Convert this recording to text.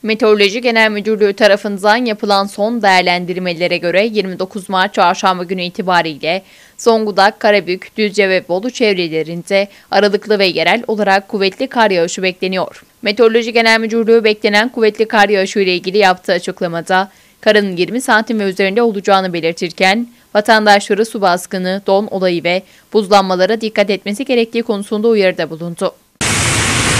Meteoroloji Genel Müdürlüğü tarafından yapılan son değerlendirmelere göre 29 Mart Çarşamba günü itibariyle Zonguldak, Karabük, Düzce ve Bolu çevrelerinde aralıklı ve yerel olarak kuvvetli kar yağışı bekleniyor. Meteoroloji Genel Müdürlüğü beklenen kuvvetli kar yağışı ile ilgili yaptığı açıklamada karın 20 santim ve üzerinde olacağını belirtirken vatandaşları su baskını, don olayı ve buzlanmalara dikkat etmesi gerektiği konusunda uyarıda bulundu.